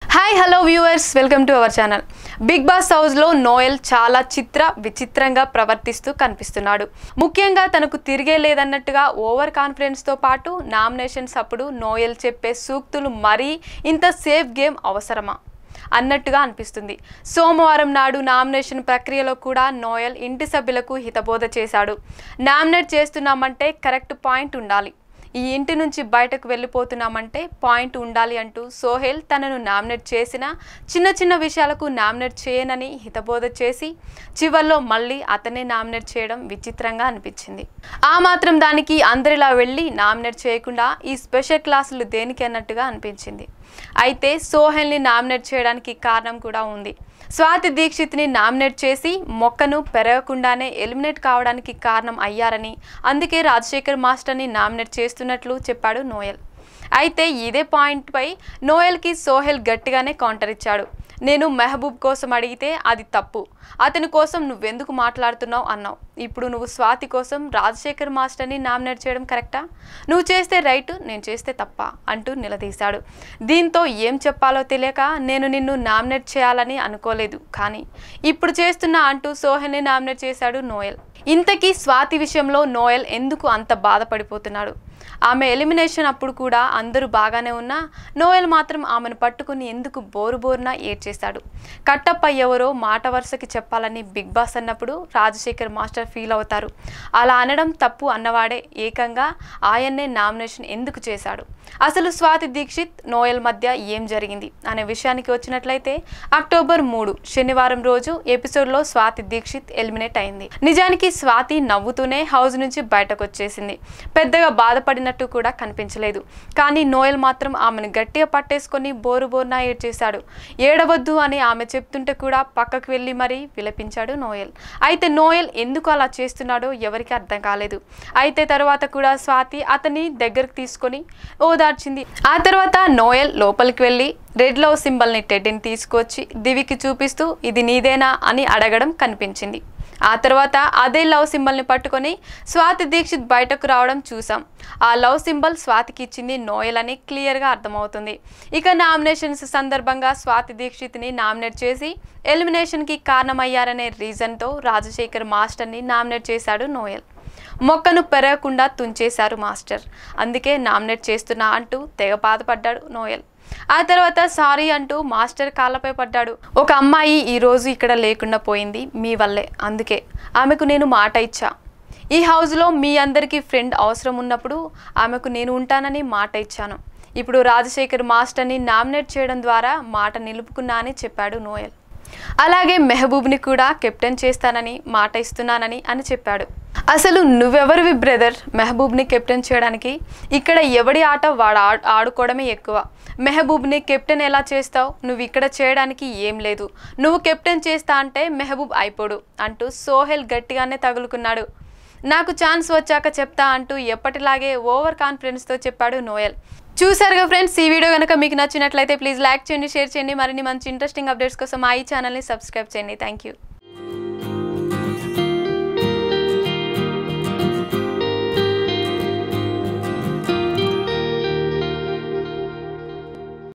Hi hello viewers, welcome to our channel. Bigg Boss హౌస్లో నోయల్ చాలా విచిత్రంగా ప్రవర్తిస్తూ కనిపిస్తున్నాడు. ముఖ్యంగా తనకు తిరిగే లేదన్నట్టుగా ఓవర్ కాన్ఫిడెన్స్తో పాటు నామినేషన్స్ అప్పుడు నోయల్ చెప్పే సూక్తులు మరీ ఇంత సేఫ్ గేమ్ అవసరమా అన్నట్టుగా అనిపిస్తుంది. సోమవారం నాడు నామినేషన్ ప్రక్రియలో కూడా నోయల్ ఇంటి సభ్యులకు హితబోధ చేశాడు. నామినేట్ చేస్తున్నామంటే కరెక్ట్ పాయింట్ ఉండాలి, ఈ ఇంటి నుంచి బయటకు వెళ్ళిపోతున్నామంటే పాయింట్ ఉండాలి అంటూ సోహెల్ తనను నామినేట్ చేసిన చిన్న విషయాలకు నామినేట్ చేయనని హితబోధ చేసి చివర్లో మళ్ళీ అతనే నామినేట్ చేయడం విచిత్రంగా అనిపించింది. ఆ మాత్రం దానికి అందరిలా వెళ్ళి నామినేట్ చేయకుండా ఈ స్పెషల్ క్లాసులు దేనికి అన్నట్టుగా అనిపించింది. అయితే సోహెల్ని నామినేట్ చేయడానికి కారణం కూడా ఉంది. స్వాతి దీక్షిత్ని నామినేట్ చేసి మొక్కను పెరగకుండానే ఎలిమినేట్ కావడానికి కారణం అయ్యారని, అందుకే రాజశేఖర్ మాస్టర్ని నామినేట్ చేస్తున్నట్లు చెప్పాడు నోయల్. అయితే ఇదే పాయింట్పై నోయల్కి సోహెల్ గట్టిగానే కౌంటర్ ఇచ్చాడు. నేను మెహబూబ్ కోసం అడిగితే అది తప్పు, అతని కోసం నువ్వెందుకు మాట్లాడుతున్నావు అన్నావు. ఇప్పుడు నువ్వు స్వాతి కోసం రాజశేఖర్ మాస్టర్ని నామినేట్ చేయడం కరెక్టా? నువ్వు చేస్తే రైట్, నేను చేస్తే తప్ప అంటూ నిలదీశాడు. దీంతో ఏం చెప్పాలో తెలియక నేను నిన్ను నామినేట్ చేయాలని అనుకోలేదు, కానీ ఇప్పుడు చేస్తున్నా అంటూ సోహెల్ని నామినేట్ చేశాడు నోయల్. ఇంతకీ స్వాతి విషయంలో నోయల్ ఎందుకు అంత బాధపడిపోతున్నాడు? ఆమె ఎలిమినేషన్ అప్పుడు కూడా అందరూ బాగానే ఉన్నా నోయల్ మాత్రం ఆమెను పట్టుకుని ఎందుకు బోరున ఏడ్చేశాడు. కట్టప్ప ఎవరో మాట వరుసకి చెప్పాలని బిగ్ బాస్ అన్నప్పుడు రాజశేఖర్ మాస్టర్ ఫీల్ అవుతారు. అలా అనడం తప్పు అన్నవాడే ఏకంగా ఆయన్నే నామినేషన్ ఎందుకు చేశాడు? అసలు స్వాతి దీక్షిత్ నోయల్ మధ్య ఏం జరిగింది అనే విషయానికి వచ్చినట్లయితే అక్టోబర్ 3 శనివారం రోజు ఎపిసోడ్లో స్వాతి దీక్షిత్ ఎలిమినేట్ అయింది. నిజానికి స్వాతి నవ్వుతూనే హౌస్ నుంచి బయటకు వచ్చేసింది. పెద్దగా బాధపడినట్టు కూడా కనిపించలేదు. కానీ నోయల్ మాత్రం ఆమెను గట్టిగా పట్టేసుకొని బోరున ఏడ్చేశాడు. ఏడవద్దు అని ఆమె చెప్తుంటే కూడా పక్కకు వెళ్ళి మరీ విలపించాడు నోయల్. అయితే నోయల్ ఎందుకు అలా చేస్తున్నాడో ఎవరికి అర్థం కాలేదు. అయితే తర్వాత కూడా స్వాతి అతన్ని దగ్గరకు తీసుకొని ఓదార్చింది. ఆ తర్వాత నోయల్ లోపలికి వెళ్ళి రెడ్ లవ్ సింబల్ని టెడ్డీని తీసుకొచ్చి దివికి చూపిస్తూ ఇది నీదేనా అని అడగడం కనిపించింది. ఆ తర్వాత అదే లవ్ సింబల్ని పట్టుకొని స్వాతి దీక్షిత్ బయటకు రావడం చూసాం. ఆ లవ్ సింబల్ స్వాతికి ఇచ్చింది నోయల్ అని క్లియర్గా అర్థమవుతుంది. ఇక నామినేషన్స్ సందర్భంగా స్వాతి దీక్షిత్ని నామినేట్ చేసి ఎలిమినేషన్కి కారణమయ్యారనే రీజన్తో రాజశేఖర్ మాస్టర్ని నామినేట్ చేశాడు నోయల్. మొక్కను పెరగకుండా తుంచేశారు మాస్టర్, అందుకే నామినేట్ చేస్తున్నా అంటూ తెగ బాధపడ్డాడు నోయల్. ఆ తర్వాత సారీ అంటూ మాస్టర్ కాళ్ళపై పడ్డాడు. ఒక అమ్మాయి ఈరోజు ఇక్కడ లేకుండా పోయింది మీ వల్లే, అందుకే ఆమెకు నేను మాట ఇచ్చా. ఈ హౌస్లో మీ అందరికీ ఫ్రెండ్ అవసరం ఉన్నప్పుడు ఆమెకు నేను ఉంటానని మాట ఇచ్చాను. ఇప్పుడు రాజశేఖర్ మాస్టర్ని నామినేట్ చేయడం ద్వారా మాట నిలుపుకున్నా అని చెప్పాడు నోయల్. అలాగే మెహబూబ్ని కూడా కెప్టెన్ చేస్తానని మాట ఇస్తున్నానని అని చెప్పాడు. అసలు నువ్వెవరివి బ్రదర్ మెహబూబ్ని కెప్టెన్ చేయడానికి? ఇక్కడ ఎవడి ఆట వాడు ఆడుకోవడమే ఎక్కువ. మెహబూబ్ని కెప్టెన్ ఎలా చేస్తావు? నువ్వు ఇక్కడ చేయడానికి ఏం లేదు, నువ్వు కెప్టెన్ చేస్తా అంటే మెహబూబ్ అయిపోడు అంటూ సోహెల్ గట్టిగానే తగులుకున్నాడు. నాకు ఛాన్స్ వచ్చాక చెప్తా అంటూ ఎప్పటిలాగే ఓవర్ కాన్ఫిడెన్స్తో చెప్పాడు నోయల్. చూసారుగా ఫ్రెండ్స్, ఈ వీడియో కనుక మీకు నచ్చినట్లయితే ప్లీజ్ లైక్ చేయండి, షేర్ చేయండి. మరిన్ని మంచి ఇంట్రెస్టింగ్ అప్డేట్స్ కోసం ఈ ఛానల్ని సబ్స్క్రైబ్ చేయండి. Thank you.